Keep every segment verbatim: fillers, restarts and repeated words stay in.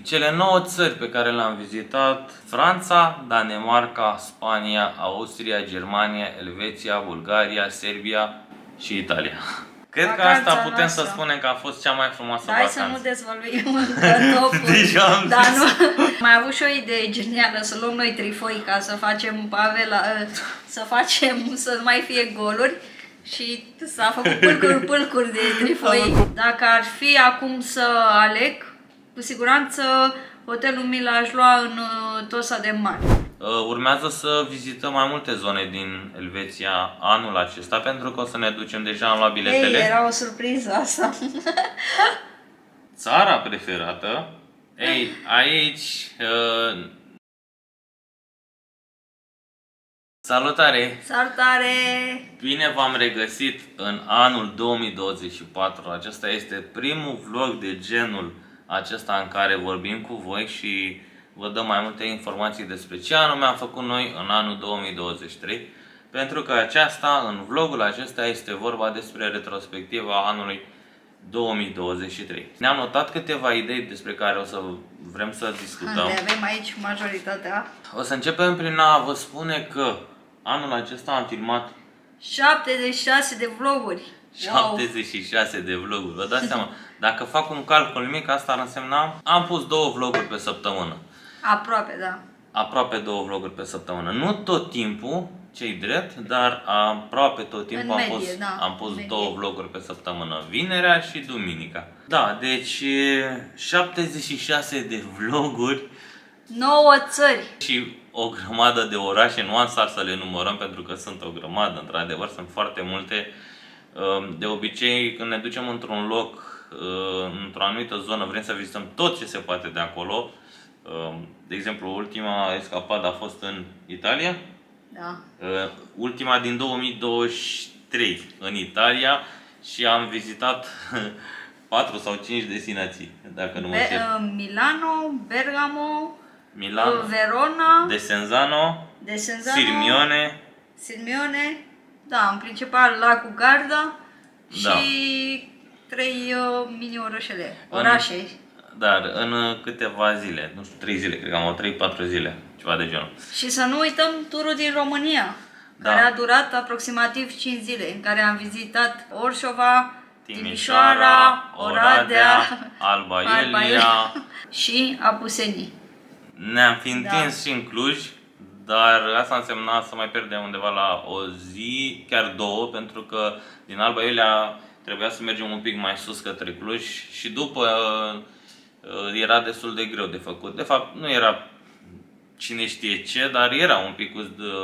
Cele nouă țări pe care le-am vizitat: Franța, Danemarca, Spania, Austria, Germania, Elveția, Bulgaria, Serbia și Italia. Cred Vacanța că asta putem noastră. să spunem că a fost cea mai frumoasă Hai vacanță. să nu dezvăluim încă topul. Deja am Dar zis. nu. Mai avut și o idee genială, să luăm noi trifoi ca să facem pavela, să facem să nu mai fie goluri. Și s-a făcut pâlcuri, pâlcuri de trifoi. Dacă ar fi acum să aleg, cu siguranță hotelul mi l-aș lua în Tossa de Mare. Urmează să vizităm mai multe zone din Elveția anul acesta, pentru că o să ne ducem, deja am luat biletele. Ei, era o surpriză asta. Țara preferată. Ei, aici... Uh... Salutare! Salutare! Bine v-am regăsit în anul două mii douăzeci și patru. Acesta este primul vlog de genul acesta în care vorbim cu voi și vă dăm mai multe informații despre ce anume am făcut noi în anul două mii douăzeci și trei. Pentru că aceasta, în vlogul acesta, este vorba despre retrospectiva anului două mii douăzeci și trei. Ne-am notat câteva idei despre care o să vrem să discutăm. Le avem aici majoritatea. O să începem prin a vă spune că anul acesta am filmat șaptezeci și șase de vloguri. șaptezeci și șase de vloguri. Vă dați seama, dacă fac un calcul mic, asta ar însemna... Am pus două vloguri pe săptămână. Aproape, da. Aproape două vloguri pe săptămână. Nu tot timpul, ce-i drept, dar aproape tot timpul În am medie, pus, da, am pus medie. două vloguri pe săptămână. Vinerea și duminica. Da, deci șaptezeci și șase de vloguri. nouă țări. Și o grămadă de orașe, nu am sar să le numărăm pentru că sunt o grămadă, într-adevăr, sunt foarte multe. De obicei, când ne ducem într-un loc, într-o anumită zonă, vrem să vizităm tot ce se poate de acolo. De exemplu, ultima escapadă a fost în Italia. Da. Ultima din două mii douăzeci și trei în Italia și am vizitat patru sau cinci destinații, dacă nu mă Be știu. Milano, Bergamo, Milano, Verona, Desenzano, Desenzano, Sirmione. Sirmione, da, în principal lacul Garda Da. și trei uh, mini orășele, orașe. Dar în câteva zile, nu știu, trei zile, cred că am trei patru zile, ceva de genul. Și să nu uităm turul din România, Da. care a durat aproximativ cinci zile, în care am vizitat Orșova, Timișoara, Timișoara, Oradea, Oradea, Alba Iulia și Apuseni. Ne-am fi întins Da. și în Cluj, dar asta însemna să mai pierdem undeva la o zi, chiar două, pentru că din Alba Iulia trebuia să mergem un pic mai sus către Cluj și după era destul de greu de făcut. De fapt, nu era cine știe ce, dar era un pic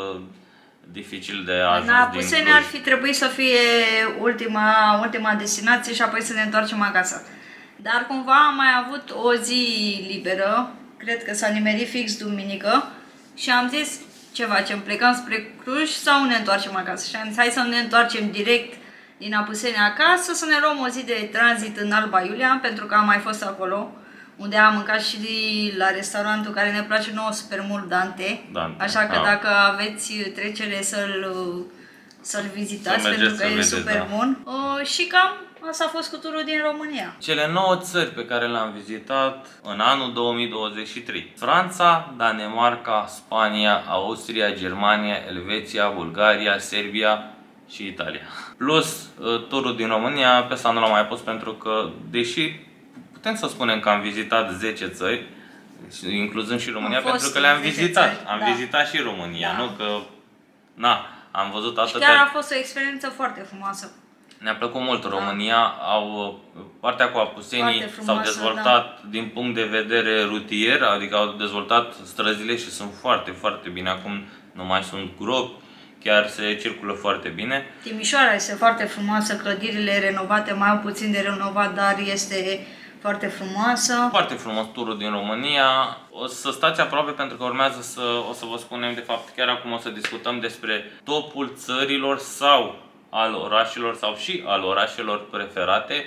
dificil de ajuns din Apuseni Cluj. ar fi trebuit să fie ultima, ultima destinație și apoi să ne întoarcem acasă. Dar cumva am mai avut o zi liberă, cred că s-a nimerit fix duminică și am zis ce facem, plecăm spre Cluj sau ne întoarcem acasă? Și am zis hai să ne întoarcem direct din Apuseni acasă, să ne luăm o zi de tranzit în Alba Iulia, pentru că am mai fost acolo, unde am mâncat și la restaurantul care ne place nouă super mult, Dante. Dante, Așa că da. dacă aveți trecere să-l să-l vizitați, Să pentru mergeți că să e vedeți, super da. bun. Uh, și cam asta a fost cu turul din România. Cele nouă țări pe care le-am vizitat în anul două mii douăzeci și trei: Franța, Danemarca, Spania, Austria, Germania, Elveția, Bulgaria, Serbia și Italia. Plus turul din România, pe asta nu l-am mai pus pentru că, deși putem să spunem că am vizitat zece țări, incluzând și România, pentru că le-am vizitat. țări, am da. vizitat și România, Da. nu că... Na, am văzut Și atâtea... chiar a fost o experiență foarte frumoasă. Ne-a plăcut mult. România, au, partea cu Apusenii s-au dezvoltat da. din punct de vedere rutier, adică au dezvoltat străzile și sunt foarte, foarte bine. Acum nu mai sunt gropi, chiar se circulă foarte bine. Timișoara este foarte frumoasă, clădirile renovate, mai au puțin de renovat, dar este foarte frumoasă. Foarte frumos turul din România. O să stați aproape pentru că urmează să, o să vă spunem, de fapt, chiar acum o să discutăm despre topul țărilor sau al orașelor sau și al orașelor preferate.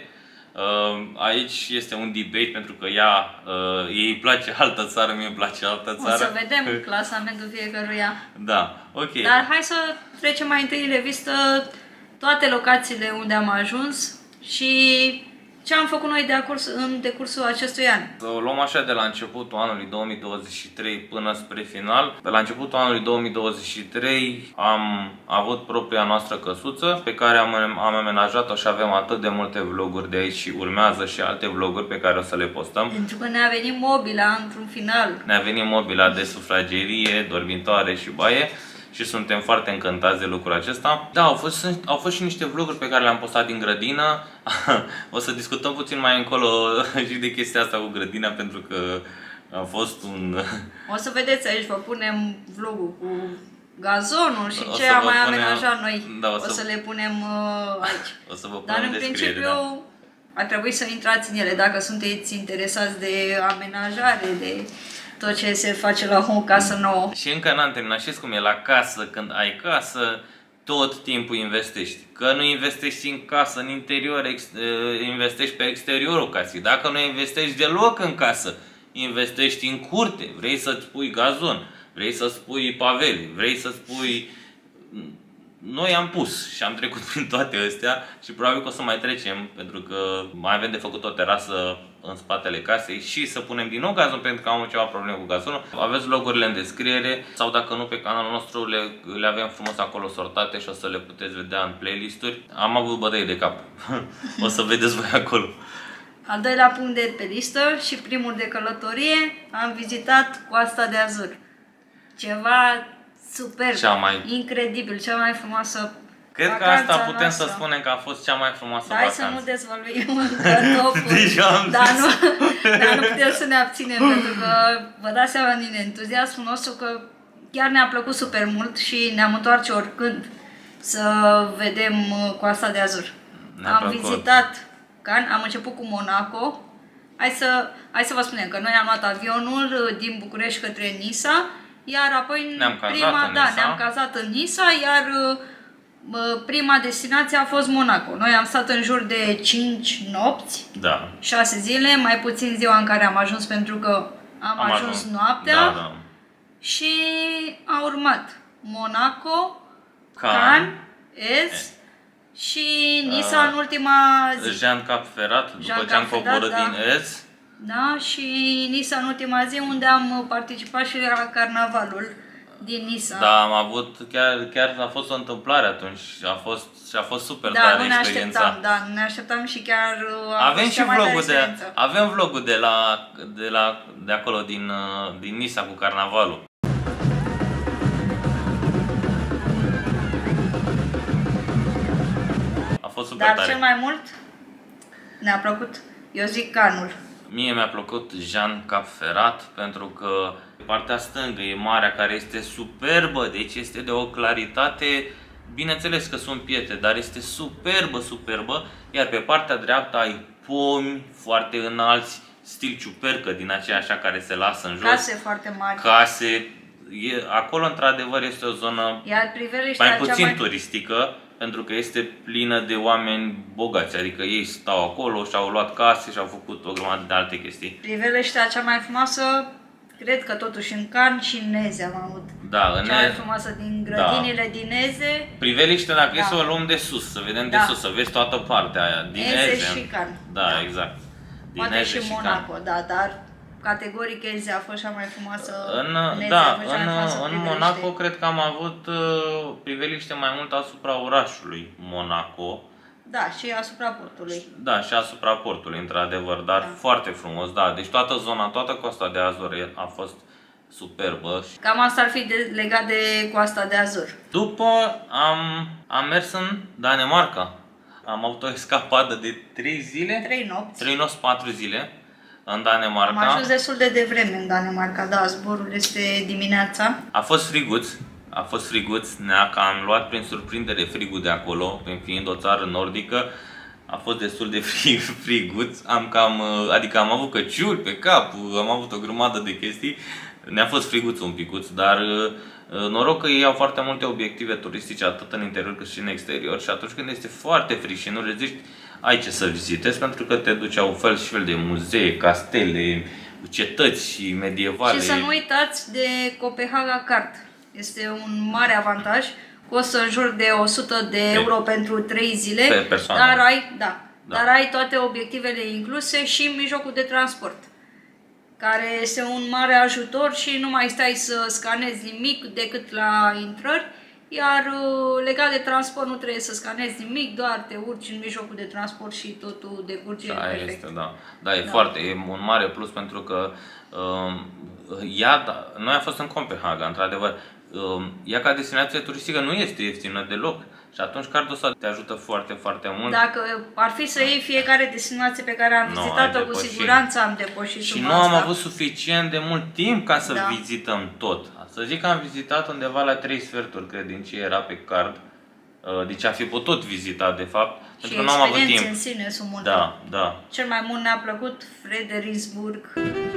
Aici este un debate pentru că ea, ei îi place altă țară, mie îmi place altă țară. O să vedem clasamentul fiecăruia. Da, ok. Dar hai să trecem mai întâi în revistă toate locațiile unde am ajuns și Ce am făcut noi de acurs, în decursul acestui an? Să o luăm așa de la începutul anului două mii douăzeci și trei până spre final. De la începutul anului două mii douăzeci și trei am avut propria noastră căsuță pe care am, am amenajat-o și avem atât de multe vloguri de aici și urmează și alte vloguri pe care o să le postăm. Pentru că ne-a venit mobila într-un final. Ne-a venit mobila de sufragerie, dormitoare și baie. Și suntem foarte încântați de lucrul acesta. Da, au fost, au fost și niște vloguri pe care le-am postat din grădină. O să discutăm puțin mai încolo și de chestia asta cu grădina, pentru că a fost un... O să vedeți aici, vă punem vlogul cu gazonul și o ce am mai punem, amenajat noi. da, o, o să, să le punem uh, aici. O să vă punem. Dar în descriere, principiu da. ar trebui să intrați în ele dacă sunteți interesați de amenajare, de tot ce se face la o casă nouă. Și încă n-am terminat. Știți cum e la casă, când ai casă, tot timpul investești. Că nu investești în casă, în interior, ex, investești pe exteriorul casei. Dacă nu investești deloc în casă, investești în curte. Vrei să-ți pui gazon, vrei să-ți pui paveli, vrei să-ți pui... Noi am pus și am trecut prin toate astea și probabil că o să mai trecem, pentru că mai avem de făcut o terasă în spatele casei și să punem din nou gazon, pentru că am ceva probleme cu gazonul. Aveți logurile în descriere sau dacă nu, pe canalul nostru le, le avem frumos acolo sortate și o să le puteți vedea în playlist-uri. Am avut bătăi de cap. O să vedeți voi acolo. Al doilea punct de pe listă și primul de călătorie, am vizitat Coasta de Azur. Ceva super, Cea mai... incredibil, cea mai frumoasă. Cred că asta putem noastră. să spunem că a fost cea mai frumoasă Hai vacanță. Hai să nu dezvăluim încă topul, dar, nu, dar nu putem să ne abținem, pentru că vă dați seama din entuziasmul nostru că chiar ne-a plăcut super mult și ne-am întoarce oricând să vedem Coasta de Azur. Am plăcut. vizitat Cannes, am început cu Monaco. Hai să, hai să vă spunem că noi am luat avionul din București către Nisa, iar apoi ne-am prima, în da, ne-am cazat în Nisa, iar prima destinație a fost Monaco. Noi am stat în jur de cinci nopți, da. șase zile, mai puțin ziua în care am ajuns, pentru că am, am ajuns, ajuns noaptea. Da, da. Și a urmat Monaco, Cannes, Cannes Ez și Nisa uh, în ultima zi. Jean Cap Ferrat, după Jean ce am coborât da. din Ez. Da, și Nisa în ultima zi, unde am participat și la carnavalul din Nisa. Da, am avut, chiar, chiar a fost o întâmplare atunci, a fost, și a fost super da, tare nu ne experiența. Așteptam, da, nu ne așteptam și chiar a avem fost și vlogul de, avem vlogul de la, de la, de acolo, din, din Nisa cu carnavalul. A fost super Dar tare. cel mai mult ne-a plăcut, eu zic, Canul. Mie mi-a plăcut Jean Cap Ferrat, pentru că partea stângă e marea, care este superbă, deci este de o claritate, bineînțeles că sunt pietre, dar este superbă, superbă, iar pe partea dreaptă ai pomi foarte înalți, stil ciupercă din aceea așa care se lasă în jos. Case foarte mari. Case, e, acolo într-adevăr este o zonă iar mai puțin mai... turistică, pentru că este plină de oameni bogați, adică ei stau acolo și au luat case și au făcut o grămadă de alte chestii. Priveliștea cea mai frumoasă, cred că totuși în Cannes și în Eze am avut. Da, în cea mai frumoasă din grădinile da. din Eze. Priveliște, dacă da. e să o luăm de sus, să vedem da. de sus, să vezi toată partea aia. Din Eze, Eze și Cannes. Da, da, exact. Din Poate Eze și Monaco, Cannes. da, dar categoric Eze a fost cea mai frumoasă. În, în da, în, în Monaco cred că am avut uh, priveliște mai mult asupra orașului Monaco. Da, și asupra portului. Da, și asupra portului, într-adevăr, dar da. foarte frumos, da. Deci toată zona, toată Coasta de Azur a fost superbă. Cam asta ar fi de, legat de Coasta de Azur. După am, am mers în Danemarca. Am avut o escapadă de trei zile. trei nopți. trei nopți, patru zile. În Danemarca. Am ajuns destul de devreme în Danemarca, da, zborul este dimineața. A fost friguț, a fost friguț, ne-a cam luat prin surprindere frigul de acolo, prin fiind o țară nordică. A fost destul de frig, friguț, am cam, adică am avut căciuli pe cap, am avut o grămadă de chestii. Ne-a fost friguț un picuț, dar noroc că ei au foarte multe obiective turistice, atât în interior cât și în exterior. Și atunci când este foarte frig și nu reziști, ai ce să vizitezi, pentru că te duci la un fel și fel de muzee, castele, cetăți medievale. Și să nu uitați de Copenhaga Card. Este un mare avantaj. Costă în jur de o sută de euro pe, pentru trei zile. Pe persoană. Dar ai, da, Da. Dar ai toate obiectivele incluse și în mijlocul de transport, care este un mare ajutor și nu mai stai să scanezi nimic decât la intrări, iar legat de transport nu trebuie să scanezi nimic, doar te urci în mijlocul de transport și totul decurge da, perfect. Este, da. Da, e da. foarte, e un mare plus pentru că uh, ea, da, noi am fost în Copenhaga, într-adevăr, uh, ea ca destinație turistică nu este ieftină deloc. Și atunci cardul ăsta te ajută foarte, foarte mult. Dacă ar fi să iei fiecare destinație pe care am vizitat-o, no, cu siguranță am depășit și nu am avut suficient de mult timp ca să da. vizităm tot. Să zic că am vizitat undeva la trei sferturi, cred, din ce era pe card. Deci a fi putut vizita, de fapt, și pentru că nu am avut timp. în sine sunt multe. Da, da. Cel mai mult ne-a plăcut Frederiksburg.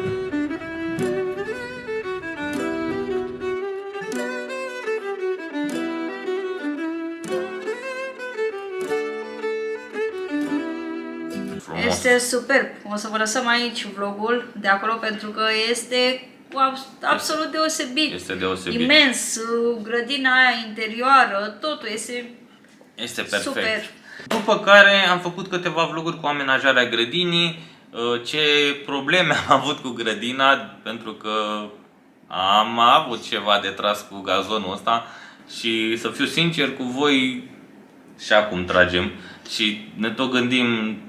Este superb. O să vă lăsăm aici vlogul de acolo pentru că este absolut deosebit. Este deosebit. Imens, grădina aia interioară, totul este, este perfect. Super. După care am făcut câteva vloguri cu amenajarea grădinii, ce probleme am avut cu grădina, pentru că am avut ceva de tras cu gazonul ăsta și să fiu sincer cu voi, și acum tragem și ne tot gândim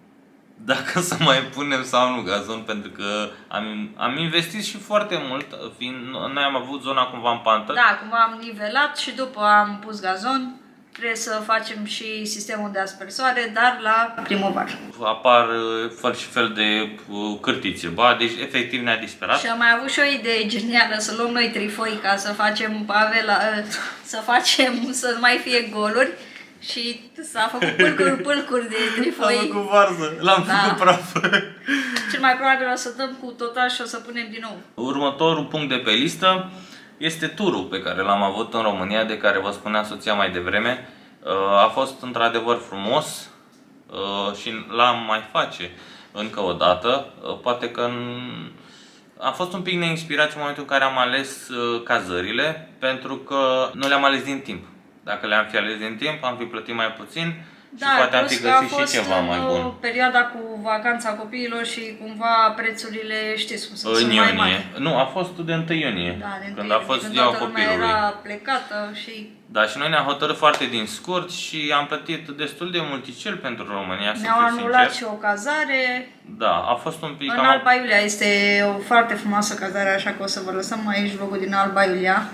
dacă să mai punem sau nu gazon, pentru că am, am investit și foarte mult, fiind noi am avut zona cumva în pantă. Da, cumva am nivelat și după am pus gazon. Trebuie să facem și sistemul de aspersoare, dar la primăvară. Apar fel și fel de cârtițe, ba, deci efectiv ne-a disperat. Și am mai avut și o idee genială, să luăm noi trifoi ca să facem pavela, să facem, să mai fie goluri. Și s-a făcut pâlcuri, pâlcuri de trifoi. Am făcut varză, l-am da. făcut praf. Cel mai probabil o să dăm cu total și o să punem din nou. Următorul punct de pe listă este turul pe care l-am avut în România, de care vă spunea soția mai devreme. A fost într-adevăr frumos și l-am mai face încă o dată. Poate că am fost un pic neinspirat în momentul în care am ales cazările, pentru că nu le-am ales din timp. Dacă le-am fi ales din timp, am fi plătit mai puțin da, și poate am fi găsit și ceva mai bun. Perioada cu vacanța copiilor și cumva prețurile, știți cum sunt, în mai mari. Nu, a fost de întâi iunie, da, de când a fost când ziua copilului. Era plecată și... Da, și noi ne-am hotărât foarte din scurt și am plătit destul de multicel pentru România, să fiu sincer. Ne-au anulat și o cazare. Da, a fost un pic... În am... Alba Iulia este o foarte frumoasă cazare, așa că o să vă lăsăm aici vlogul din Alba Iulia.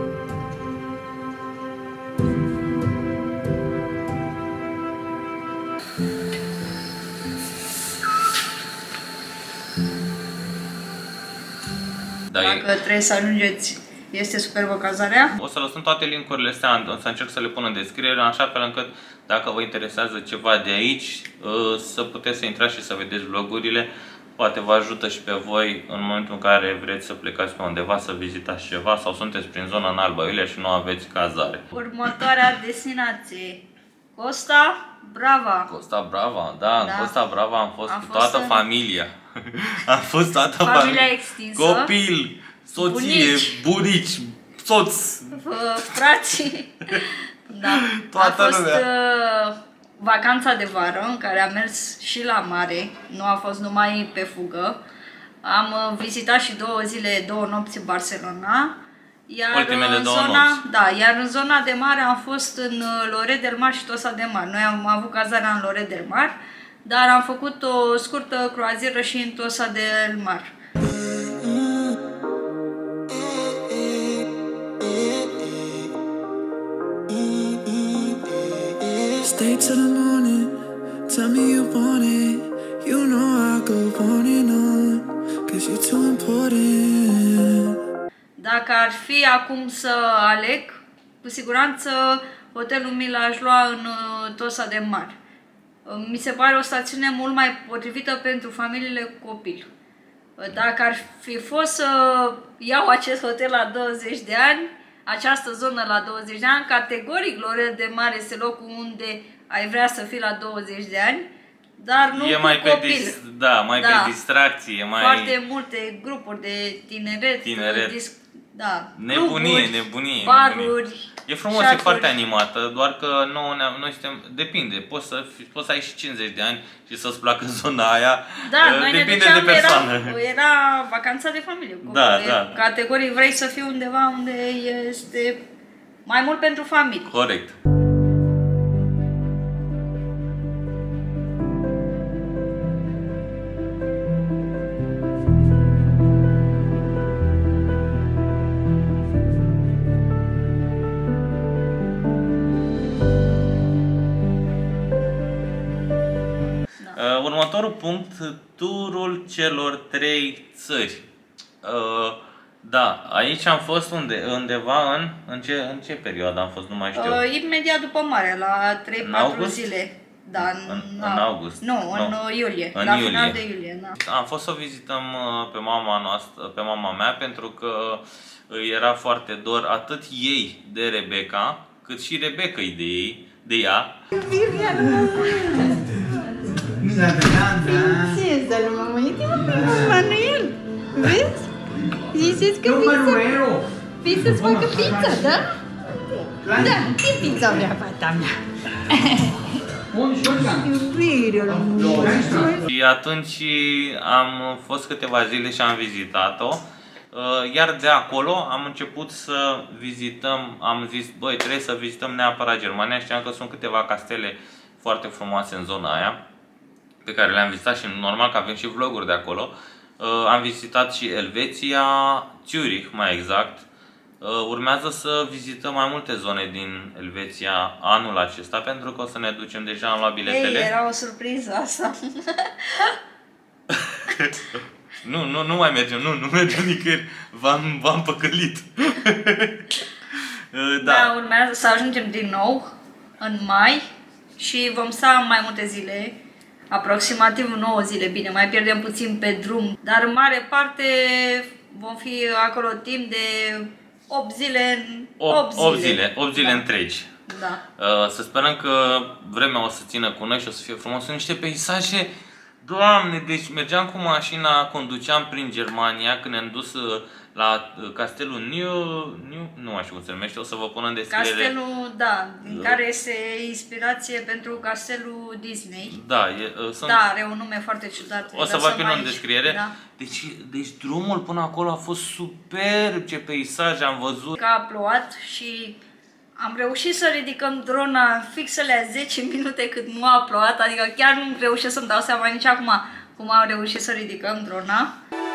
Dacă trebuie să ajungeți, este superbă cazarea. O să lăsăm toate link-urile astea, o să încerc să le pun în descriere, în așa fel încât dacă vă interesează ceva de aici, să puteți să intrați și să vedeți vlogurile. Poate vă ajută și pe voi în momentul în care vreți să plecați pe undeva, să vizitați ceva sau sunteți prin zona în Alba Iulia și nu aveți cazare. Următoarea destinație, Costa Brava. Costa Brava, da, în da. Costa Brava am fost am cu toată în... familia. Am fost toată familia, familia extinsă, copil, soție, bunici, bunici soț, frații. Da. Toată a fost lumea. Uh, vacanța de vară în care am mers și la mare, nu a fost numai pe fugă. Am uh, vizitat și două zile, două nopți în Barcelona. Iar Ultimele în două zona, nopți. da, iar în zona de mare am fost în Lloret del Mar și Tossa de Mar. Noi am avut cazarea în Lloret del Mar, dar am făcut o scurtă croazieră și în Tossa del Mar. Stay till the morning, tell me you want it. You know I go on and on, cause you're too important. Dacă ar fi acum să aleg, cu siguranță hotelul mi l-aș lua în Tossa de Mar. Mi se pare o stațiune mult mai potrivită pentru familiile cu copil. Dacă ar fi fost să iau acest hotel la douăzeci de ani, această zonă la douăzeci de ani, categoric Lloret del Mar este locul unde ai vrea să fii la douăzeci de ani, dar nu e cu mai copil. Pe dis, da, mai da. pe distracție. Mai... Foarte multe grupuri de tineret, tineret. Dis, Da. Nebunie, Cluburi, nebunie. baruri. Nebunie. E frumos, e foarte animată, doar că nouă, noi suntem, depinde, poți să, fi, poți să ai și cincizeci de ani și să-ți placă zona aia, da, noi depinde ne duceam, de persoană. Era, era vacanța de familie. Da, da. Categorii vrei să fii undeva unde este mai mult pentru familie. Corect. Următorul punct, turul celor trei țări. Uh, da, aici am fost unde, undeva în, în, ce, în ce perioadă am fost, nu mai știu. Uh, imediat după mare, la trei patru zile. Da, în, în, în august. Nu, no. în iulie, în la iulie. final de iulie. Da. Am fost să o vizităm pe mama noastră, pe mama mea, pentru că era foarte dor atât ei de Rebecca, cât și Rebecca de ei, de ea. Princesa lui mamãe, tem uma Papai Noel. Vês? Ziceți că pizza. Pizza să facă pizza, da? Da, ce pizza vrea fata mea? Iubirea lui. Și atunci am fost câteva zile și am vizitat-o. Iar de acolo am început să vizităm, am zis, băi, trebuie să vizităm neapărat Germania. Știam că sunt câteva castele foarte frumoase în zona aia, pe care le-am vizitat și normal că avem și vloguri de acolo. Uh, am vizitat și Elveția, Zurich mai exact. Uh, urmează să vizităm mai multe zone din Elveția anul acesta, pentru că o să ne ducem, deja am luat biletele. Ei, era o surpriză asta. nu, nu, nu mai mergem, nu, nu mergem nicăieri. V-am, v-am păcălit. uh, da. da, urmează să ajungem din nou în mai și vom sta mai multe zile. Aproximativ nouă zile, bine, mai pierdem puțin pe drum, dar în mare parte vom fi acolo timp de opt zile, opt zile. opt zile, opt zile da. întregi. Da. Să sperăm că vremea o să țină cu noi și o să fie frumos. Sunt niște peisaje, Doamne, deci mergeam cu mașina, conduceam prin Germania când ne-am dus la castelul New, New, nu mai știu cum se numește, o să vă pun în descriere. Castelul, da, din care este inspirație pentru castelul Disney. Da, e, sunt... da, are un nume foarte ciudat. O să vă pun în descriere. Da. Deci, deci drumul până acolo a fost superb, ce peisaj am văzut. Că a plouat și am reușit să ridicăm drona fix la zece minute cât nu a plouat, adică chiar nu reușesc să-mi dau seama nici acum cum am reușit să ridicăm drona.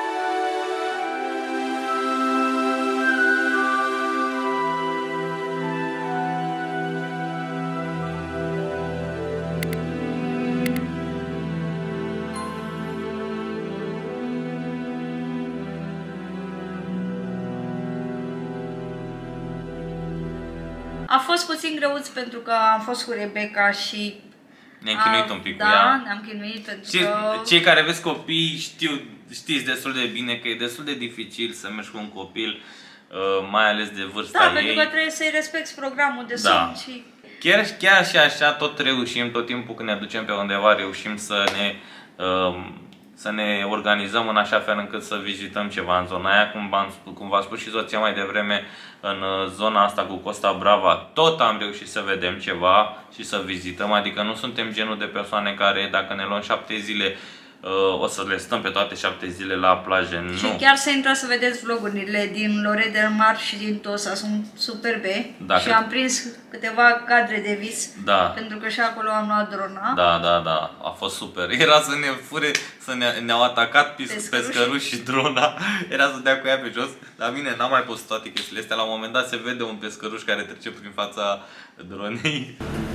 A fost puțin greuț pentru că am fost cu Rebecca și ne-am chinuit un pic da, cu ea. ne-am chinuit pentru Ce, că... Cei care aveți copii știu, știți destul de bine că e destul de dificil să mergi cu un copil, mai ales de vârsta da, ei. Da, pentru că trebuie să-i respecti programul de somn da. și... Chiar, chiar și așa tot reușim, tot timpul când ne ducem pe undeva, reușim să ne... Uh, să ne organizăm în așa fel încât să vizităm ceva în zona aia. Cum v-am spus, cum v-a spus și soția mai devreme, în zona asta cu Costa Brava, tot am reușit să vedem ceva și să vizităm. Adică nu suntem genul de persoane care, dacă ne luăm șapte zile, o să le stăm pe toate șapte zile la plajă. Și nu. chiar să intrați să vedeți vlogurile din Lloret de Mar și din Tosa, sunt superbe. Da, și am prins câteva cadre de vis, da. Pentru că și acolo am luat drona. Da, da, da, a fost super. Era să ne fure, să ne, ne-au atacat pescăruși și drona, era să dea cu ea pe jos. Dar bine, n-am mai pus toate chestiile astea. La un moment dat se vede un pescăruș care trece prin fața dronei.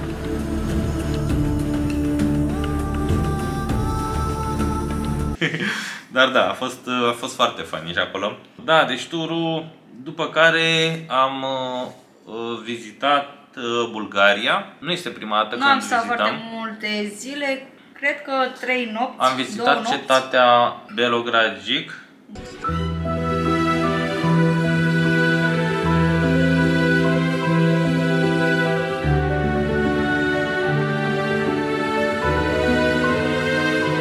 Dar da, a fost, a fost foarte fain și acolo. Da, deci turul, după care am uh, vizitat uh, Bulgaria. Nu este prima dată când nu am vizitam. stat foarte multe zile, cred că trei nopți. Am vizitat cetatea Belogradzic.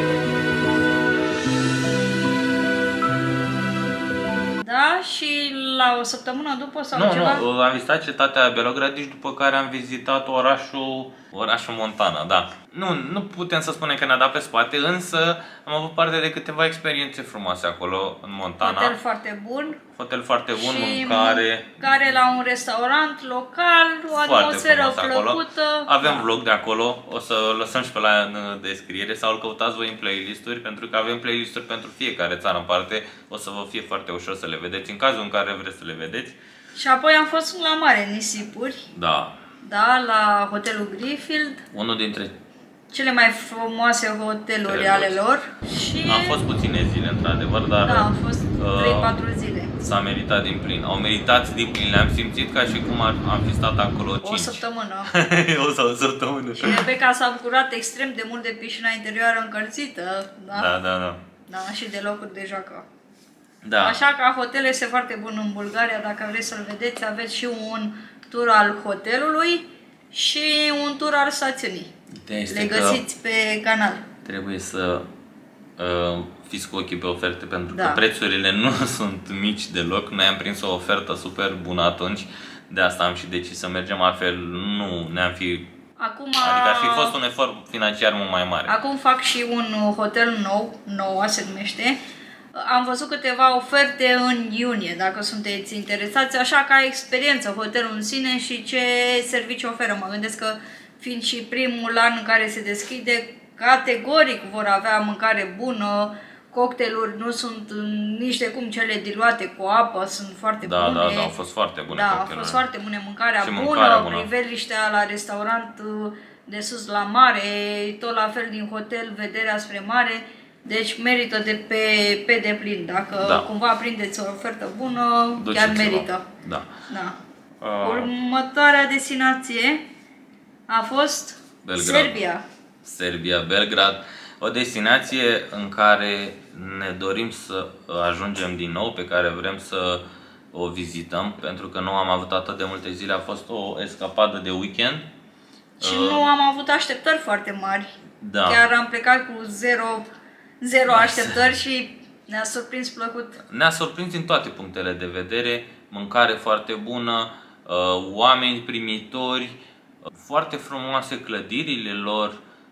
Și la o săptămână după sau nu, ceva? Nu, am vizitat cetatea Belogradiș, după care am vizitat orașul, orașul Montana, da. Nu, nu putem să spunem că ne-a dat pe spate, însă am avut parte de câteva experiențe frumoase acolo, în Montana. Hotel foarte bun. Hotel foarte bun, și mâncare. Care la un restaurant local, o atmosferă plăcută. Avem da. vlog de acolo, o să lăsăm și pe la în descriere sau îl căutați voi în playlist-uri, pentru că avem playlist-uri pentru fiecare țară în parte, o să vă fie foarte ușor să le vedeți, în cazul în care vreți să le vedeți. Și apoi am fost la mare, nisipuri. Da. Da, la hotelul Greenfield. Unul dintre cele mai frumoase hoteluri Trebuie. ale lor. Și Am fost puține zile, într-adevăr, dar da, am fost trei patru uh, zile. S-a meritat din plin. Au meritat din plin. Le-am simțit ca și cum am, am fi stat acolo cinci. O săptămână. o, sau o săptămână. Și Rebecca s-a bucurat extrem de mult de piscina interioară încălzită. Da, Da, da, da. da, și de locuri de joacă. Da. Așa că hotelul este foarte bun în Bulgaria. Dacă vreți să-l vedeți, aveți și un tur al hotelului și un tur al stațiunii. Este Le găsiți pe canal. Trebuie să uh, fiți cu ochii pe oferte, pentru Da. că prețurile nu sunt mici deloc. Noi am prins o ofertă super bună atunci, de asta am și decis să mergem, altfel nu ne-am fi... Acum, Adică ar fi fost un efort financiar mult mai mare. Acum fac și un hotel nou, Noua se numește. Am văzut câteva oferte în iunie, dacă sunteți interesați, așa ca experiență, hotelul în sine și ce servicii oferă. Mă gândesc că fiind și primul an în care se deschide, categoric vor avea mâncare bună, cocktailuri nu sunt nici de cum cele diluate cu apă, sunt foarte da, bune. Da, da, au fost foarte bune Da, au cocktailele. fost foarte bune, mâncarea Și bună, mâncarea bună. priveliștea la restaurant de sus la mare, tot la fel din hotel, vederea spre mare. Deci merită de pe, pe deplin. Dacă Da. cumva prindeți o ofertă bună, chiar Duceți-vă. merită. Da. Da. Uh, Următoarea destinație a fost Belgrad. Serbia. Serbia, Belgrad. O destinație în care ne dorim să ajungem din nou, pe care vrem să o vizităm, pentru că nu am avut atât de multe zile, a fost o escapadă de weekend. Și Uh, nu am avut așteptări foarte mari. Da. Chiar am plecat cu zero, zero așteptări și ne-a surprins plăcut. Ne-a surprins din toate punctele de vedere, mâncare foarte bună, uh, oameni primitori, uh, foarte frumoase clădirile lor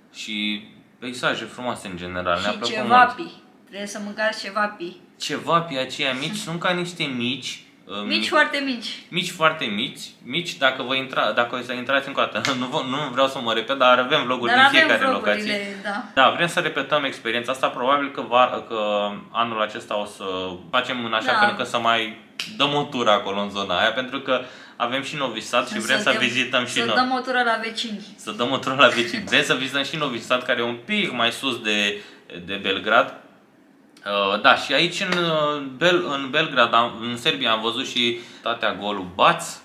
și peisaje frumoase în general. Ne-a Și plăcut ceva mult. pi. Trebuie să mâncați ceva pi. Ceva pe aceia mici, nu ca niște mici, uh, Mici mici, foarte mici. mici foarte mici, mici dacă vă intra, dacă o să intrați încă o dată, nu, vă- nu vreau să mă repet, dar avem vloguri Dar din avem fiecare locație. vlogurile, da. Da, vrem să repetăm experiența asta, probabil că, var, că anul acesta o să facem în așa Da. fel încât să mai dăm o tură acolo în zona aia, pentru că avem și Novi Sad și vrem să, dăm- vizităm și Să noi. dăm o tură la vecini. Să dăm o tură la vecini. Vrem să vizităm și Novi Sad, care e un pic mai sus de, de Belgrad. Uh, da, și aici în, uh, Bel, în Belgrad, am, în Serbia, am văzut și cetatea Golubac.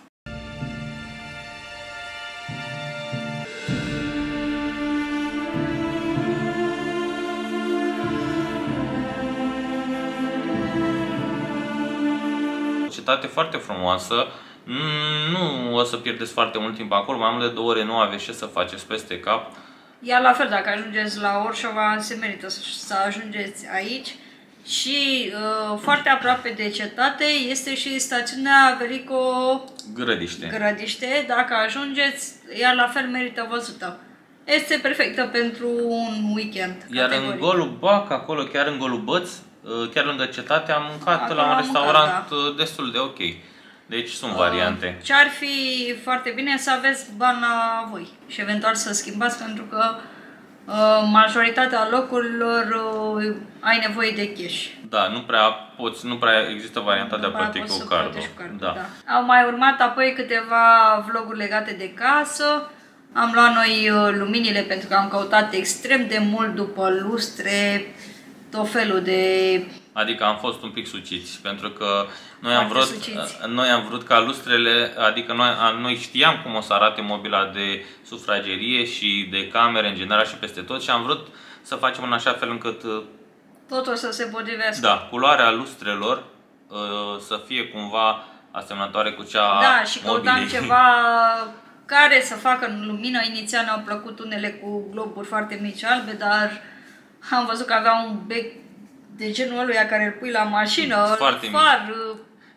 Cetate foarte frumoasă. Nu o să pierdeți foarte mult timp acolo, mai mult de două ore nu aveți ce să faceți peste cap. Iar la fel, dacă ajungeți la Orșova, se merită să, să ajungeți aici. Și uh, foarte aproape de cetate este și stațiunea Velico Grădiște. Grădiște. Dacă ajungeți, iar la fel merită văzută. Este perfectă pentru un weekend. Iar categoric. în Golubac, acolo chiar în Golubăț, chiar lângă cetate, am mâncat Acolo la un am restaurant mâncat, da. destul de ok. Deci sunt variante. Ce ar fi foarte bine să aveți bani la voi și eventual să schimbați, pentru că uh, majoritatea locurilor uh, ai nevoie de cash. Da, nu prea poți, nu prea există varianta de a Nu prea plăti poți cu să cardul. plătești cu cardul, Da. da. Au mai urmat apoi câteva vloguri legate de casă. Am luat noi uh, luminile pentru că am căutat extrem de mult după lustre, tot felul de... Adică am fost un pic suciți, pentru că noi am, Foarte vrut, suciți. noi am vrut ca lustrele, adică noi, noi știam cum o să arate mobila de sufragerie și de camere în general și peste tot și am vrut să facem în așa fel încât Totul să se potrivească. da, culoarea lustrelor uh, să fie cumva asemănătoare cu cea a Da, și căutam mobilei. ceva care să facă în lumină. Inițial ne-au plăcut unele cu globuri foarte mici albe, dar am văzut că avea un bec de genul ăluia care îl pui la mașină, Foarte mic. far,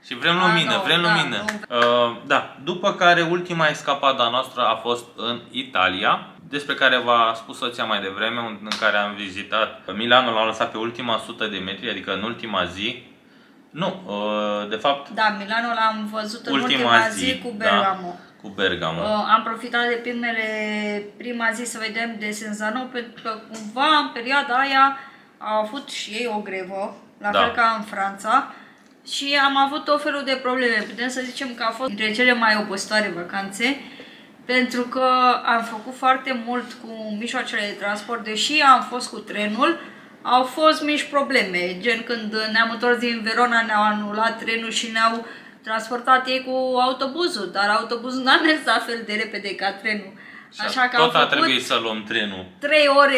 Și vrem lumină, nu, vrem da, lumină. Uh, da, după care ultima escapada noastră a fost în Italia, despre care v-a spus soția mai devreme, în care am vizitat Milanul, l-am lăsat pe ultima sută de metri, adică în ultima zi. Nu, uh, de fapt... Da, Milanul l-am văzut în ultima, ultima zi, zi cu Bergamo. Da, cu Bergamo. Uh, am profitat de primele, prima zi să vedem Desenzano, pentru că cumva în perioada aia au avut și ei o grevă, la da. fel ca în Franța. Și am avut o felul de probleme. Putem să zicem că a fost dintre cele mai obositoare vacanțe, pentru că am făcut foarte mult cu mijloacele de transport, deși am fost cu trenul, au fost mici probleme. Gen când ne-am întors din Verona, ne-au anulat trenul și ne-au transportat ei cu autobuzul, dar autobuzul n-a mers la fel de repede ca trenul. Așa că tot a trebuit să luăm trenul. trei ore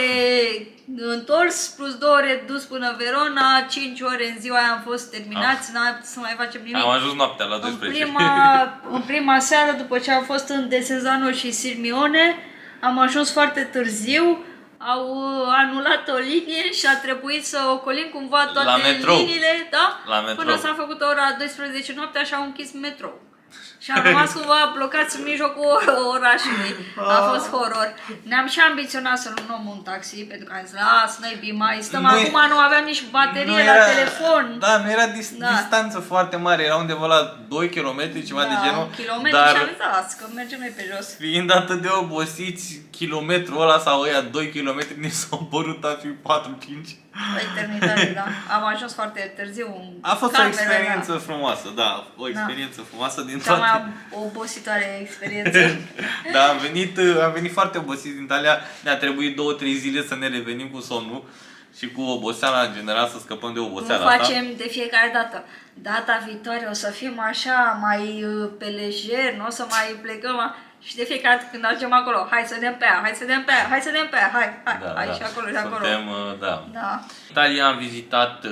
întors, plus două ore dus până Verona, cinci ore în ziua aia am fost terminați, ah. n-am să mai facem nimic. Am ajuns noaptea la doisprezece. În prima, în prima seară, după ce am fost în Desenzano și Sirmione, am ajuns foarte târziu, au anulat o linie și a trebuit să ocolim cumva toate liniile, da? La metrou. Până s-a făcut ora douăsprezece noaptea și au închis metrou. Și am rămas cumva blocați în mijlocul orașului. A fost horror. Ne-am și ambiționat să luăm un taxi, pentru că am zis, las, n-ai mai stăm nu acum, e, nu aveam nici baterie era, la telefon. Da, nu era dis, da. distanță foarte mare, era undeva la doi kilometri, ceva da, de genul. un kilometru dar, și am zis, las, că mergem noi pe jos. Fiind atât de obosiți, kilometrul ăla sau ăia doi kilometri ni s-au părut a fi patru cinci. O eternitate, da. Am ajuns foarte târziu. A fost o experiență da. frumoasă, da. O experiență da. frumoasă din toate. Cea mai obositoare experiență. Da, am venit, am venit foarte obosit din Italia. Ne-a trebuit două, trei zile să ne revenim cu somnul și cu oboseala în general, să scăpăm de oboseala asta. facem de fiecare dată. Data viitoare o să fim așa, mai pe lejer, nu o să mai plecăm. Și de fiecare dată când ajungem acolo, hai să dăm pe aia, hai să dăm pe aia, hai să dăm pe aia, hai, hai, da, hai da. și acolo și acolo. Suntem, da. da. Italia am vizitat,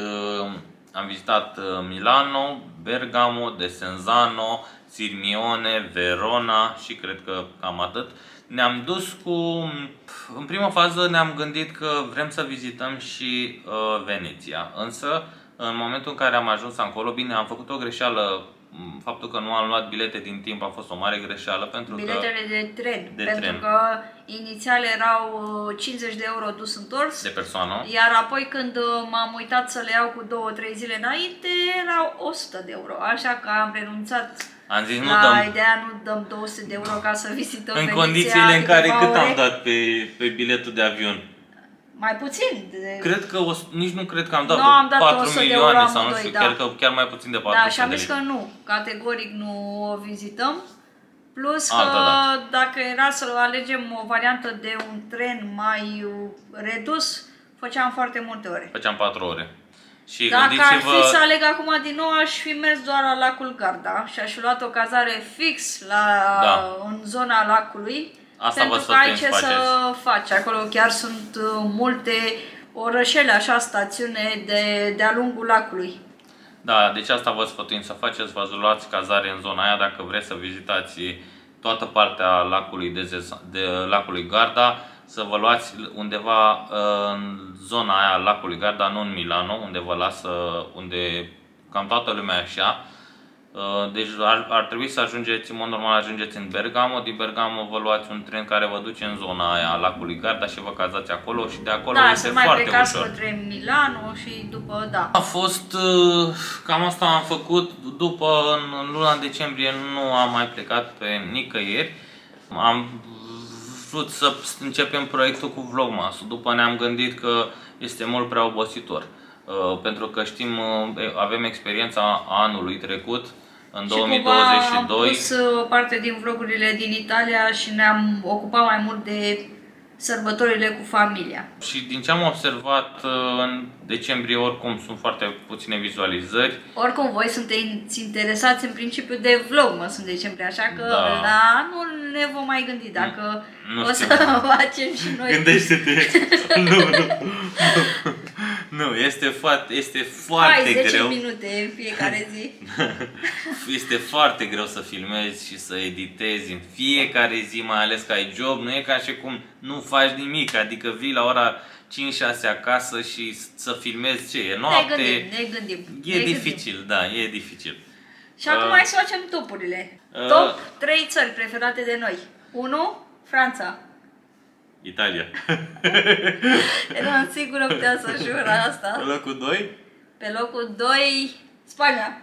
am vizitat Milano, Bergamo, Desenzano, Sirmione, Verona și cred că cam atât. Ne-am dus cu, în prima fază ne-am gândit că vrem să vizităm și uh, Veneția, însă în momentul în care am ajuns acolo, bine, am făcut o greșeală. Faptul că nu am luat bilete din timp a fost o mare greșeală pentru Biletele că... de tren, de pentru tren. că inițial erau cincizeci de euro dus întors. De persoană. Iar apoi când m-am uitat să le iau cu două trei zile înainte, erau o sută de euro. Așa că am renunțat am zis, nu la dăm... ideea, nu dăm două sute de euro ca să vizităm în Veneția. Condițiile în care cât am dat pe, pe biletul de avion? Mai puțin. De... Cred că, o, nici nu cred că am dat, no, am dat patru milioane sau nu știu, da. chiar, că, chiar mai puțin de patru. Da, și am zis că nu, categoric nu o vizităm. Plus că Altă dacă era să alegem o variantă de un tren mai redus, făceam foarte multe ore. Făceam patru ore. Și dacă ar fi să aleg acum din nou, aș fi mers doar la lacul Garda și aș fi luat o cazare fix la, da. în zona lacului. Asta pentru că ai ce să faci. Acolo chiar sunt multe orășele, așa, stațiune de, de-a lungul lacului. Da, deci asta vă sfătuim să faceți, vă luați cazare în zona aia dacă vreți să vizitați toată partea lacului, de, de lacului Garda, să vă luați undeva în zona aia lacului Garda, nu în Milano, unde vă lasă, unde cam toată lumea așa. Deci ar, ar trebui să ajungeți, în mod normal ajungeți în Bergamo, din Bergamo vă luați un tren care vă duce în zona aia a lacului Garda și vă cazați acolo și de acolo da, este mai foarte plecați ușor. către Milano și după, da. A fost, cam asta am făcut, după în luna decembrie nu am mai plecat pe nicăieri. Am vrut să începem proiectul cu Vlogmas-ul, după ne-am gândit că este mult prea obositor. Pentru că știm, avem experiența anului trecut, în două mii douăzeci și doi. Și am pus o parte din vlogurile din Italia și ne-am ocupat mai mult de sărbătorile cu familia. Și din ce am observat, în decembrie oricum sunt foarte puține vizualizări. Oricum voi sunteți interesați în principiu de Vlogmas în decembrie, așa că da. la anul ne vom mai gândi dacă nu, nu o să facem și noi. Gândește-te! nu, nu, nu. Nu, este foarte, este foarte Hai, zece greu. minute în fiecare zi. Este foarte greu să filmezi și să editezi în fiecare zi, mai ales că ai job. Nu e ca și cum nu faci nimic, adică vii la ora cinci șase acasă și să filmezi ce e noapte. Ne gândim, ne gândim. E ne dificil, gândim. da, e dificil. Și acum Uh, hai să facem topurile. uh, Top trei țări preferate de noi. unu. Franța. Italia. Eram sigură putea să jur asta. Pe locul doi? Pe locul doi. Spania.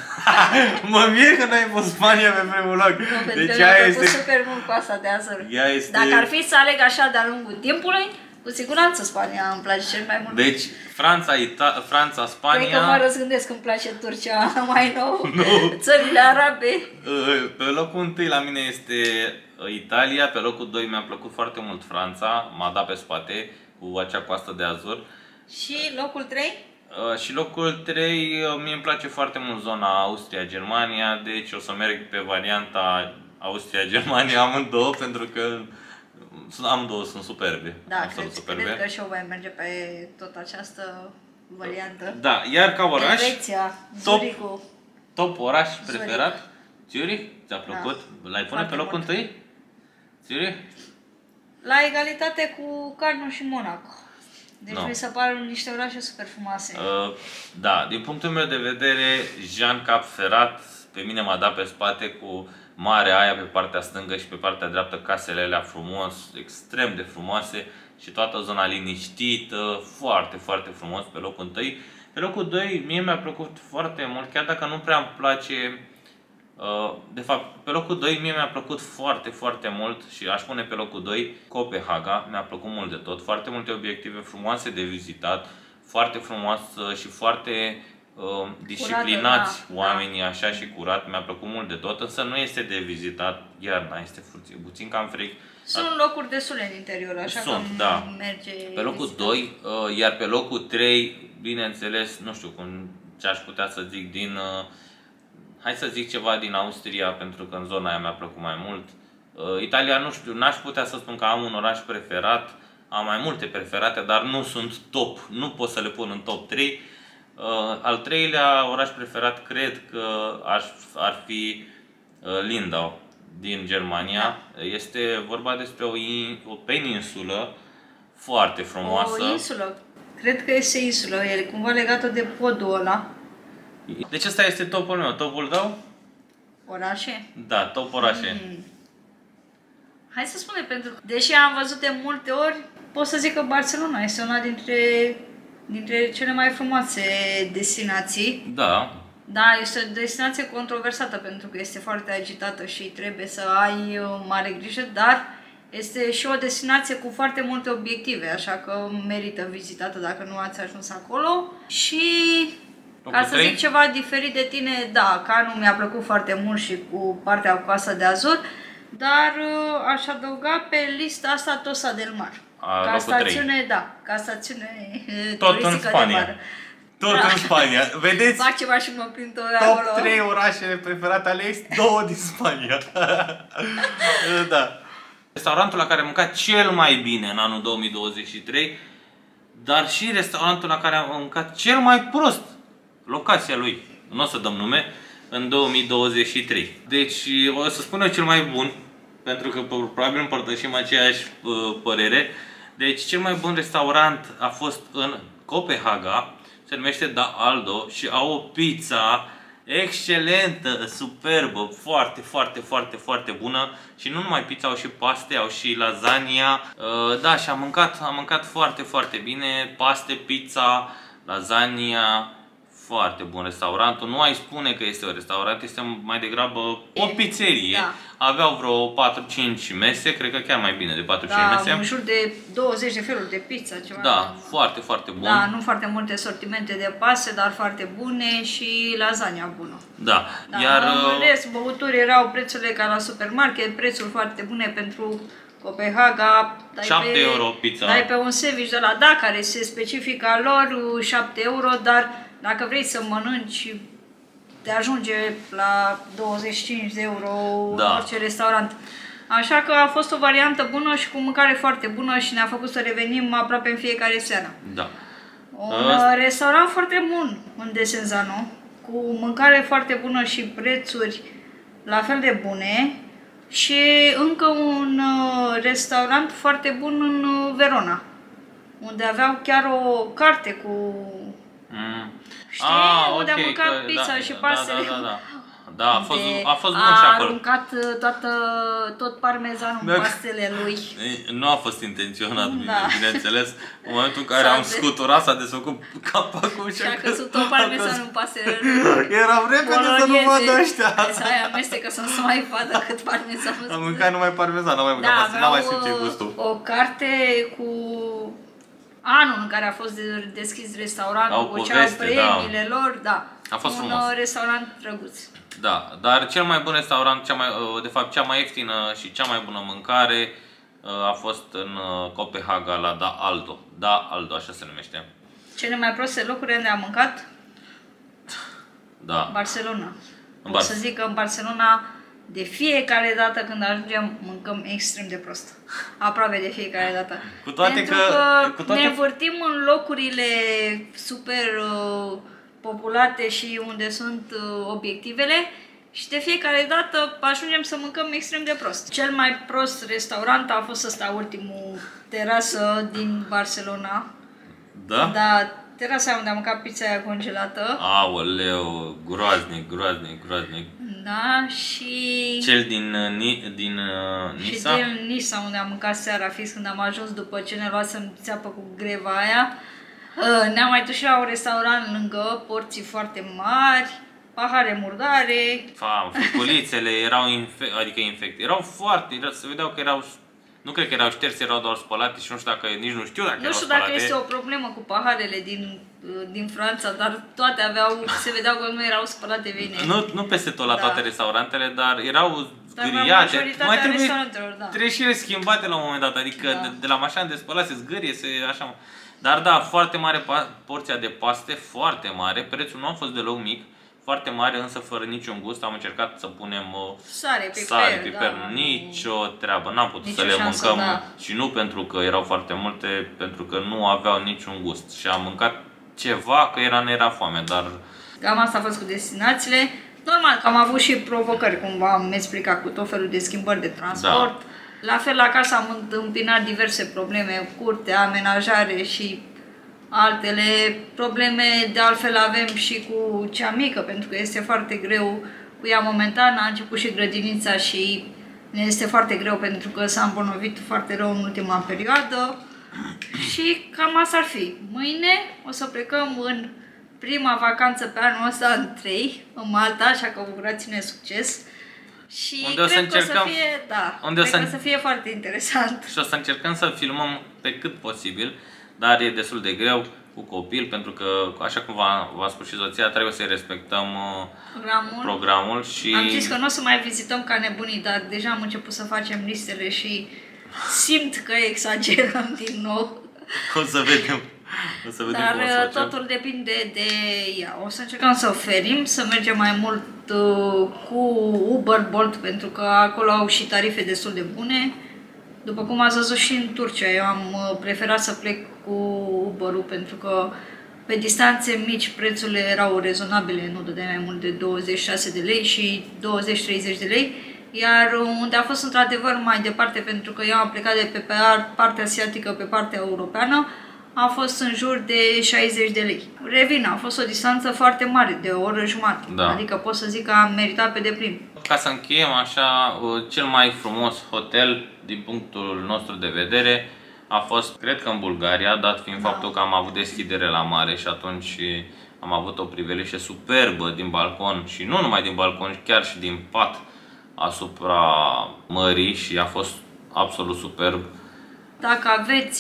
Mă mir că n-ai fost Spania pe primul loc. Nu, Deci pentru că aia mi-a plăcut este... super mult Coasta de Azur. Ea este... Dacă ar fi să aleg așa de-a lungul timpului, cu siguranță Spania îmi place cel mai mult. Deci Franța, Ita... Franța, Spania... Cred că mă răzgândesc, îmi place Turcia mai nou, țările arabe. Pe locul întâi la mine este Italia, pe locul doi mi-a plăcut foarte mult Franța, m-a dat pe spate cu acea coastă de Azur. Și locul trei? Uh, și locul trei, uh, mie îmi place foarte mult zona Austria-Germania, deci o să merg pe varianta Austria-Germania amândouă, pentru că amândouă sunt superbe. Da, sunt cred, superbe. cred că și eu voi merge pe tot această variantă. Da, iar ca oraș, Elveția, top, Zurichul. top oraș Zurich. preferat, Zurich? Ți-a plăcut? Da. L-ai pune Foarte pe locul mult. întâi? Zurich? La egalitate cu Carnu și Monaco. Deci No. mi se par niște orașe super frumoase. Uh, da, din punctul meu de vedere, Jean Cap Ferrat pe mine m-a dat pe spate cu marea aia pe partea stângă și pe partea dreaptă, casele alea frumos, extrem de frumoase și toată zona liniștită, foarte, foarte frumos pe locul întâi. Pe locul doi, mie mi-a plăcut foarte mult, chiar dacă nu prea îmi place. De fapt, pe locul doi mie mi-a plăcut foarte, foarte mult și aș pune pe locul doi Copenhaga, mi-a plăcut mult de tot, foarte multe obiective frumoase de vizitat, foarte frumoasă și foarte uh, disciplinați Curată, da, oamenii, așa, și curat, mi-a plăcut mult de tot, însă nu este de vizitat iarna, este puțin cam fric. Sunt locuri destule în interior, așa Sunt, că da. merge... Pe locul doi, uh, iar pe locul trei, bineînțeles, nu știu cum ce aș putea să zic din... Uh, Hai să zic ceva din Austria, pentru că în zona aia mi-a plăcut mai mult. Uh, Italia, nu știu, n-aș putea să spun că am un oraș preferat. Am mai multe preferate, dar nu sunt top. Nu pot să le pun în top trei. Uh, al treilea oraș preferat, cred că aș, ar fi uh, Lindau, din Germania. Este vorba despre o, o peninsulă foarte frumoasă. O insulă. Cred că este insulă. E cumva legată de podul ăla. Deci ăsta este topul meu. Topul tău? Orașe? Da, top orașe. Mm. Hai să spunem, pentru că, deși am văzut de multe ori, pot să zic că Barcelona este una dintre, dintre cele mai frumoase destinații. Da. Da, este o destinație controversată pentru că este foarte agitată și trebuie să ai mare grijă, dar este și o destinație cu foarte multe obiective, așa că merită vizitată dacă nu ați ajuns acolo. Și ca să zic ceva diferit de tine, da, Cannes mi-a plăcut foarte mult și cu partea cu Coasta de Azur, dar aș adăuga pe lista asta Tossa del Mar. A, ca stațiune, trei. da, ca stațiune tot în Spania. de vară. Tot da. în Spania. Vedeți? Fac ceva și mă prind Top acolo. trei orașele preferate ale ex, două din Spania. Da. Restaurantul la care am mâncat cel mai bine în anul două mii douăzeci și trei, dar și restaurantul la care am mâncat cel mai prost, locația lui, nu o să dăm nume, în două mii douăzeci și trei. Deci o să spun eu cel mai bun, pentru că probabil împărtășim aceeași uh, părere. Deci cel mai bun restaurant a fost în Copenhaga, se numește Da Aldo și au o pizza excelentă, superbă, foarte, foarte, foarte, foarte bună. Și nu numai pizza, au și paste, au și lasagna. Uh, da, și am mâncat, am mâncat foarte, foarte bine, paste, pizza, lasagna. Foarte bun restaurantul. Nu ai spune că este un restaurant, este mai degrabă o pizzerie. Da. Aveau vreo patru cinci mese, cred că chiar mai bine de patru cinci da, mese. în jur de douăzeci de feluri de pizza, ceva. Da, foarte, foarte bun. Da, nu foarte multe sortimente de paste, dar foarte bune și lasagna bună. Da, da iar... În rest, băuturi erau prețurile ca la supermarket, prețuri foarte bune pentru Copenhaga. șapte euro pizza. Dai pe un sandwich de la Da, care se specifică a lor, șapte euro, dar dacă vrei să mănânci, te ajunge la douăzeci și cinci de euro da. orice restaurant. Așa că a fost o variantă bună și cu mâncare foarte bună și ne-a făcut să revenim aproape în fiecare seară. Da. Un uh, restaurant foarte bun în Desenzano, cu mâncare foarte bună și prețuri la fel de bune. Și încă un uh, restaurant foarte bun în uh, Verona, unde aveau chiar o carte cu... Mm. Știi? Ah, unde okay, am mâncat că, pizza da, și da, pasele. Da, da, da. da, a fost, de, a fost bun a și acolo. aruncat toată, tot parmezanul în pastele lui. Nu a fost intenționat, Da. bineînțeles. În momentul în care S-a am de- scuturat, s-a desfăcut capacul și Și a a căzut tot parmezanul în pastele lui. Eram repede să nu vadă ăștia. Să ai amestecă să nu se mai vadă cât parmezanul. Am mâncat numai parmezan, n-am mai mâncat Da, pastel, n-am mai aveau simțit gustul. o carte cu anul în care a fost deschis restaurantul, Au cu ce poveste, premiile lor, da. A fost un frumos. restaurant drăguț. Da, dar cel mai bun restaurant, cea mai, de fapt cea mai ieftină și cea mai bună mâncare a fost în Copenhaga la Da Aldo. Da Aldo, așa se numește. Cele mai proste locuri unde am mâncat? Da. Barcelona. În Pot Bar- să zic că în Barcelona de fiecare dată când ajungem mâncăm extrem de prost. Aproape de fiecare dată. Cu toate Pentru că- că cu toate- ne învârtim în locurile super uh, populate și unde sunt uh, obiectivele și de fiecare dată ajungem să mâncăm extrem de prost. Cel mai prost restaurant a fost ăsta ultimul, terasă din Barcelona. Da? Da, terasa unde am mâncat pizza aia congelată. Aoleu, groaznic, groaznic, groaznic. Da, și... Cel din, uh, Ni- din uh, Și Nisa? din Nisa, unde am mâncat seara, fix când am ajuns după ce ne luasem țeapă cu greva aia. Uh, Ne-am mai dus și la un restaurant lângă, porții foarte mari, pahare murdare. Fam, friculițele erau infe- adică infecte. Erau foarte, se vedeau că erau, nu cred că erau șterse, erau doar spălate și nu știu dacă, nici nu știu dacă Nu erau știu spălate. dacă este o problemă cu paharele din, uh, din Franța, dar toate aveau, se vedeau că nu erau spălate bine. Nu, nu peste tot la Da. toate restaurantele, dar erau Dar la zgâriate. majoritatea restaurantelor, da. trebuie și ele schimbate la un moment dat, adică Da. de, de la mașina de spălat se zgârie, se așa. Dar da, foarte mare pa- porția de paste, foarte mare, prețul nu a fost deloc mic, foarte mare, însă fără niciun gust. Am încercat să punem uh, Sare, piper, sare, piper, da. nicio treabă, n-am putut Nicio să le șansă, mâncăm da. și nu pentru că erau foarte multe, pentru că nu aveau niciun gust și am mâncat ceva, că era, ne era foame, dar Cam asta a fost cu destinațiile. Normal că am avut și provocări, cum v-am explicat, cu tot felul de schimbări de transport. Da. La fel, acasă am întâmpinat diverse probleme, curte, amenajare și altele. Probleme de altfel avem și cu cea mică, pentru că este foarte greu cu ea momentan. A început și grădinița și ne este foarte greu pentru că s-a îmbolnăvit foarte rău în ultima perioadă. Și cam asta ar fi. Mâine o să plecăm în prima vacanță pe anul ăsta în trei, în Malta, așa că urați-ne succes. Și Unde o să cred că o să încercăm- fie, da, unde o cred să- că o să fie foarte interesant. și o să încercăm să filmăm pe cât posibil, dar e destul de greu cu copil, pentru că, așa cum v-a, v-a spus și soția, trebuie să-i respectăm uh, Programul. programul și... Am zis că nu o să mai vizităm ca nebunii, dar deja am început să facem listele și simt că exagerăm din nou. O să vedem. O să vedem Dar cum o să facem. totul depinde de ea. O să încercăm să oferim, să mergem mai mult uh, cu Uber, Bolt, pentru că acolo au și tarife destul de bune. După cum ați văzut și în Turcia, eu am uh, preferat să plec cu Uber-ul pentru că pe distanțe mici prețurile erau rezonabile, nu dădeai mai mult de douăzeci și șase de lei și douăzeci treizeci de lei. Iar unde a fost într-adevăr mai departe, pentru că eu am plecat de pe partea asiatică pe partea europeană, a fost în jur de șaizeci de lei. Revin, a fost o distanță foarte mare, de o oră jumătate. Da. Adică pot să zic că am meritat pe deplin. Ca să încheiem așa, cel mai frumos hotel din punctul nostru de vedere a fost, cred că în Bulgaria, dat fiind Da. faptul că am avut deschidere la mare și atunci am avut o priveliște superbă din balcon și nu numai din balcon, chiar și din pat asupra mării și a fost absolut superb. Dacă aveți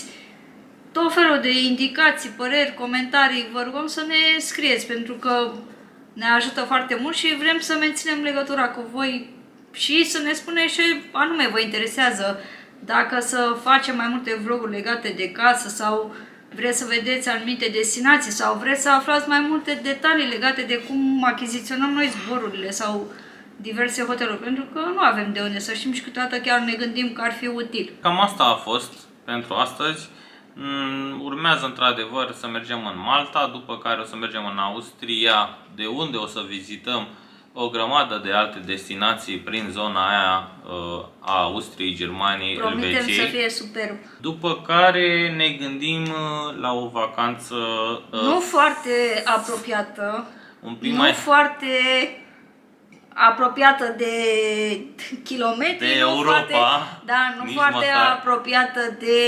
tot felul de indicații, păreri, comentarii, vă rugăm să ne scrieți, pentru că ne ajută foarte mult și vrem să menținem legătura cu voi și să ne spuneți ce anume vă interesează. Dacă să facem mai multe vloguri legate de casă sau vreți să vedeți anumite destinații sau vreți să aflați mai multe detalii legate de cum achiziționăm noi zborurile sau diverse hoteluri, pentru că nu avem de unde să știm și câteodată chiar ne gândim că ar fi util. Cam asta a fost pentru astăzi. Urmează într-adevăr să mergem în Malta, după care o să mergem în Austria, de unde o să vizităm o grămadă de alte destinații prin zona aia a Austriei, Germaniei, Promitem Elveției. să fie superb. După care ne gândim la o vacanță Nu foarte apropiată, un pic nu mai... foarte apropiată de kilometri, de nu Europa, foarte, da, nu foarte măcar. apropiată de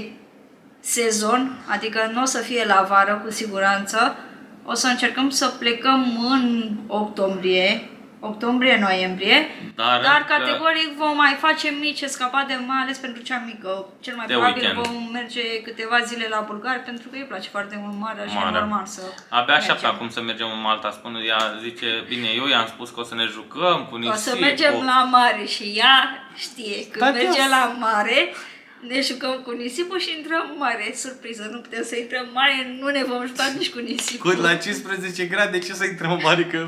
sezon, adică nu o să fie la vară cu siguranță. O să încercăm să plecăm în octombrie, octombrie-noiembrie, dar, dar categoric vom mai face mici escapade, mai ales pentru cea mică. Cel mai de probabil weekend. vom merge câteva zile la Bulgari, pentru că îi place foarte mult marea și e Mare. normal să Abia așteaptă mergem. acum să mergem în Malta, spune, ea zice, bine, eu i-am spus că o să ne jucăm cu nisip. O să mergem cu... la mare și ea știe, când Dar merge eu- la mare, ne jucăm cu nisipul și intrăm în mare. Surpriză, nu putem să intrăm în mare, nu ne vom juca nici cu nisipul. Cu la cincisprezece grade, ce să intrăm în mare, că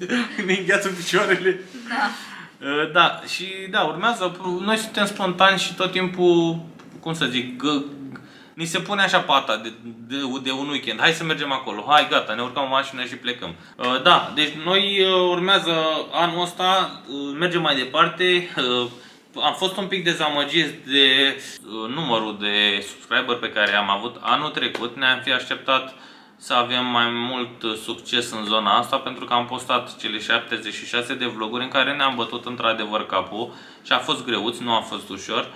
ne îngheață picioarele. Da. Uh, Da, și da, urmează, noi suntem spontani și tot timpul, cum să zic, gă, ni se pune așa pata de, de, de un weekend, hai să mergem acolo, hai gata, ne urcăm în mașină și plecăm. Uh, Da, deci noi uh, urmează anul ăsta, uh, mergem mai departe. uh, Am fost un pic dezamăgiți de uh, numărul de subscriber pe care am avut anul trecut. Ne-am fi așteptat să avem mai mult uh, succes în zona asta, pentru că am postat cele șaptezeci și șase de vloguri în care ne-am bătut într-adevăr capul și a fost greuț, nu a fost ușor.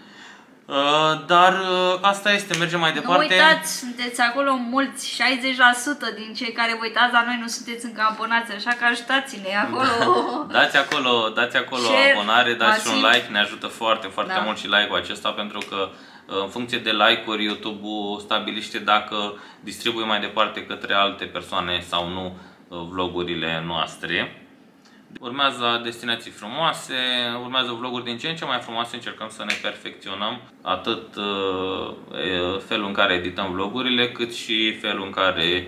Uh, dar uh, asta este, mergem mai departe. Nu uitați, sunteți acolo mulți, șaizeci la sută din cei care vă uitați la noi nu sunteți încă abonați, așa că ajutați-ne acolo. Dați acolo, dați acolo Share, abonare, dați și un masiv. like, ne ajută foarte, foarte Da. mult și like-ul acesta, pentru că în funcție de like-uri YouTube-ul stabilește dacă distribuie mai departe către alte persoane sau nu vlogurile noastre. Urmează destinații frumoase, urmează vloguri din ce în ce mai frumoase, încercăm să ne perfecționăm atât uh, felul în care edităm vlogurile, cât și felul în care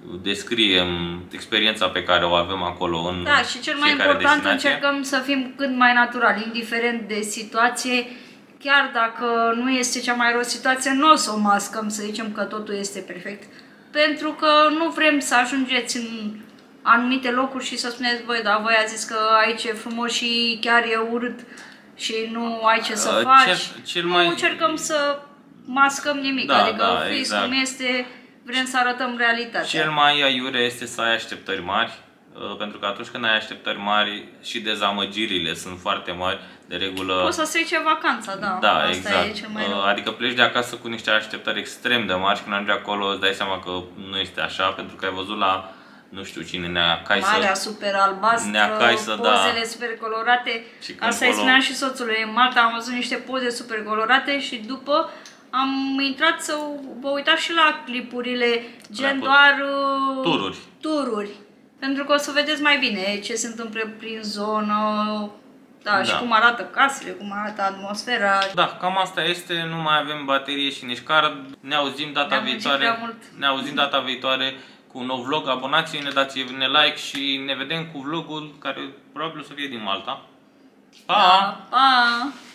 descriem experiența pe care o avem acolo în Da, și cel mai fiecare important, destinație. încercăm să fim cât mai naturali, indiferent de situație. Chiar dacă nu este cea mai rău situație, nu o să o mascăm, să zicem că totul este perfect. Pentru că nu vrem să ajungeți în anumite locuri și să spuneți, băi, da, voi a zis că aici e frumos și chiar e urât și nu ai ce să Uh, faci. cel- cel nu mai- încercăm să mascăm nimic, Da, adică da, fiți exact. cum este, vrem să arătăm realitatea. Cel mai aiure este să ai așteptări mari, uh, pentru că atunci când ai așteptări mari și dezamăgirile sunt foarte mari, de regulă... Poți să strice vacanța, da. Da, Asta exact. e cel mai rău. Uh, Adică pleci de acasă cu niște așteptări extrem de mari și când ajungi acolo îți dai seama că nu este așa, pentru că ai văzut la nu știu cine, Nea Caisă. Marea super albastră, Nea Caisă, da. pozele super colorate. Și când Asta îi acolo- spuneam și soțului. În Malta am văzut niște poze super colorate și după am intrat să vă uitați și la clipurile, gen La doar uh, tururi. tururi. Pentru că o să vedeți mai bine ce se întâmplă prin zonă, da, Da. și cum arată casele, cum arată atmosfera. Da, cam asta este, nu mai avem baterie și nici card. Ne auzim data Ne-am muncit viitoare. prea mult. Ne auzim data viitoare cu un nou vlog. Abonați-ne, dați-ne like și ne vedem cu vlogul care probabil o să fie din Malta. Pa! Da, pa!